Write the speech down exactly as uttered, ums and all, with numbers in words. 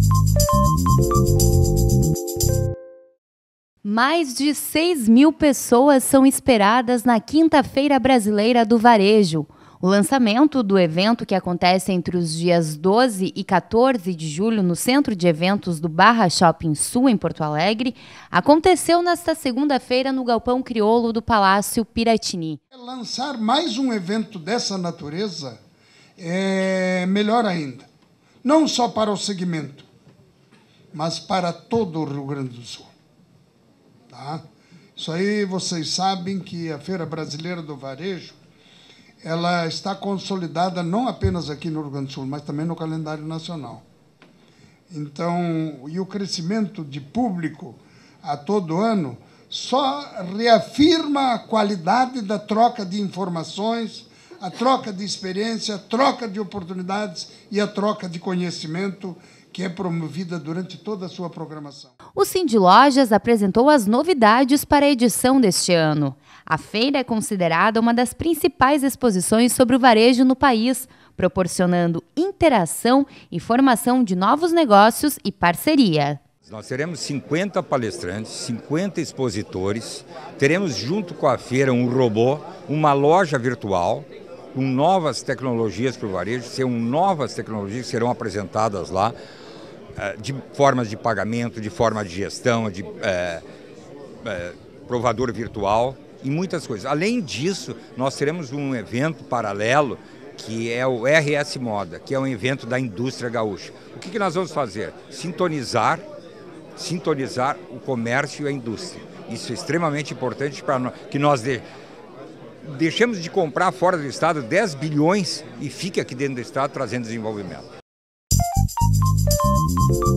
Mais de seis mil pessoas são esperadas na Quinta-feira Brasileira do Varejo. O lançamento do evento, que acontece entre os dias doze e quatorze de julho no Centro de Eventos do Barra Shopping Sul, em Porto Alegre, aconteceu nesta segunda-feira no Galpão Crioulo do Palácio Piratini. Lançar mais um evento dessa natureza é melhor ainda, não só para o segmento, mas para todo o Rio Grande do Sul. Tá? Isso aí vocês sabem que a Feira Brasileira do Varejo ela está consolidada não apenas aqui no Rio Grande do Sul, mas também no calendário nacional. Então, e o crescimento de público a todo ano só reafirma a qualidade da troca de informações, a troca de experiência, a troca de oportunidades e a troca de conhecimento que é promovida durante toda a sua programação. O Cindy Lojas apresentou as novidades para a edição deste ano. A feira é considerada uma das principais exposições sobre o varejo no país, proporcionando interação e formação de novos negócios e parceria. Nós teremos cinquenta palestrantes, cinquenta expositores, teremos junto com a feira um robô, uma loja virtual, com novas tecnologias para o varejo, serão novas tecnologias que serão apresentadas lá, de formas de pagamento, de forma de gestão, de é, é, provador virtual e muitas coisas. Além disso, nós teremos um evento paralelo que é o R S Moda, que é um evento da indústria gaúcha. O que, que nós vamos fazer? Sintonizar, sintonizar o comércio e a indústria. Isso é extremamente importante para nós, que nós de, deixemos de comprar fora do estado dez bilhões e fique aqui dentro do estado trazendo desenvolvimento.